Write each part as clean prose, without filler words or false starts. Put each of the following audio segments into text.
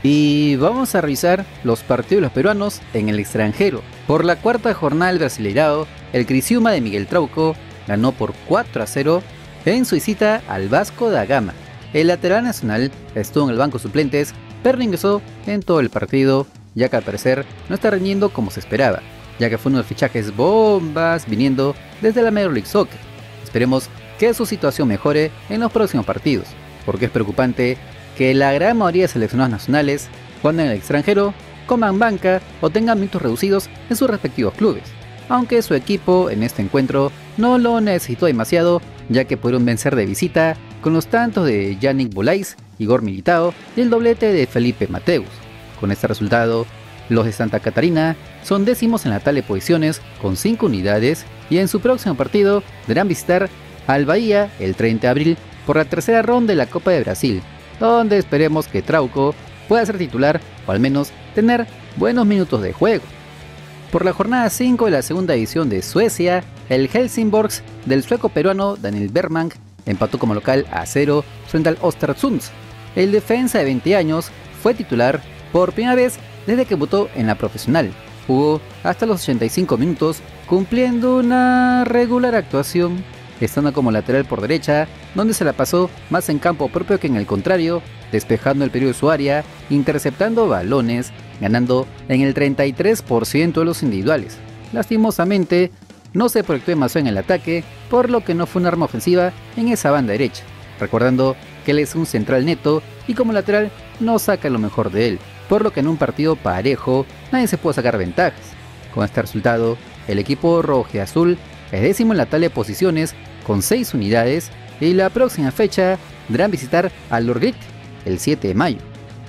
Y vamos a revisar los partidos de los peruanos en el extranjero. Por la cuarta jornada del Brasileirao, el Criciúma de Miguel Trauco ganó por 4-0 en su visita al Vasco da Gama. El lateral nacional estuvo en el banco de suplentes, pero ingresó en todo el partido, ya que al parecer no está rindiendo como se esperaba, ya que fue uno de los fichajes bombas viniendo desde la Major League Soccer. Esperemos que su situación mejore en los próximos partidos, porque es preocupante que la gran mayoría de seleccionados nacionales, cuando en el extranjero, coman banca o tengan minutos reducidos en sus respectivos clubes, aunque su equipo en este encuentro no lo necesitó demasiado, ya que pudieron vencer de visita con los tantos de Yannick Bolaïs, Igor Militao y el doblete de Felipe Mateus. Con este resultado, los de Santa Catarina son décimos en la tabla de posiciones con 5 unidades y en su próximo partido deberán visitar al Bahía el 30 de abril por la tercera ronda de la Copa de Brasil, donde esperemos que Trauco pueda ser titular o al menos tener buenos minutos de juego. Por la jornada 5 de la segunda división de Suecia, el Helsingborgs del sueco peruano Daniel Bergman empató como local a 0 frente al Östersund. El defensa de 20 años fue titular por primera vez desde que debutó en la profesional. Jugó hasta los 85 minutos cumpliendo una regular actuación, estando como lateral por derecha, donde se la pasó más en campo propio que en el contrario, despejando el peligro de su área, interceptando balones, ganando en el 33% de los individuales. Lastimosamente, no se proyectó demasiado en el ataque, por lo que no fue un arma ofensiva en esa banda derecha, recordando que él es un central neto y como lateral no saca lo mejor de él, por lo que en un partido parejo nadie se pudo sacar ventajas. Con este resultado, el equipo rojiazul es décimo en la tabla de posiciones con 6 unidades y la próxima fecha deberán visitar al Lorgrit el 7 de mayo.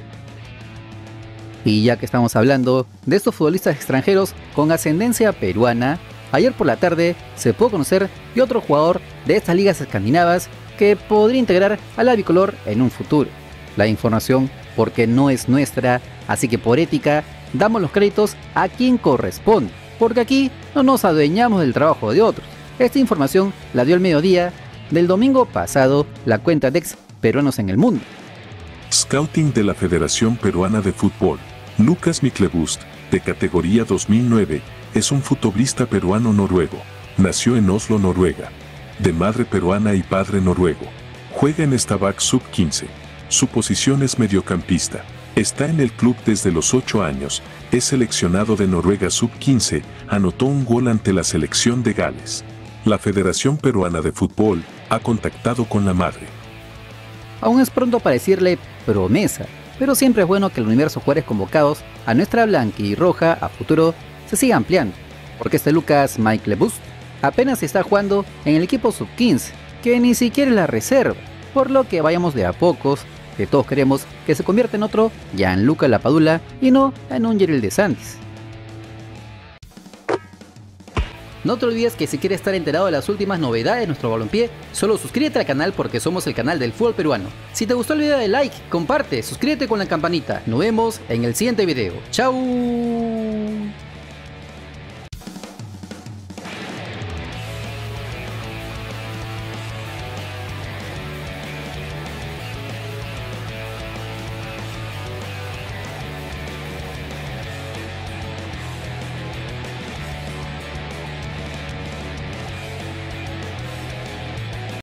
Y ya que estamos hablando de estos futbolistas extranjeros con ascendencia peruana, ayer por la tarde se pudo conocer de otro jugador de estas ligas escandinavas que podría integrar al bicolor en un futuro. La información, porque no es nuestra, así que por ética damos los créditos a quien corresponde, porque aquí no nos adueñamos del trabajo de otros. Esta información la dio al mediodía del domingo pasado la cuenta de ex peruanos en el mundo. Scouting de la Federación Peruana de Fútbol. Lucas Myklebust, de categoría 2009, es un futbolista peruano noruego. Nació en Oslo, Noruega. De madre peruana y padre noruego. Juega en Stabæk Sub-15. Su posición es mediocampista. Está en el club desde los 8 años. Es seleccionado de Noruega Sub-15. Anotó un gol ante la selección de Gales. La Federación Peruana de Fútbol ha contactado con la madre. Aún es pronto para decirle promesa, pero siempre es bueno que el universo de jugadores convocados a nuestra blanca y roja a futuro se siga ampliando, porque este Lucas Myklebust apenas está jugando en el equipo sub-15, que ni siquiera es la reserva, por lo que vayamos de a pocos, que todos queremos que se convierta en otro Gianluca Lapadula y no en un Yerel de Santis. No te olvides que si quieres estar enterado de las últimas novedades de nuestro balompié, solo suscríbete al canal porque somos el canal del fútbol peruano. Si te gustó el video, dale like, comparte, suscríbete con la campanita. Nos vemos en el siguiente video. ¡Chao!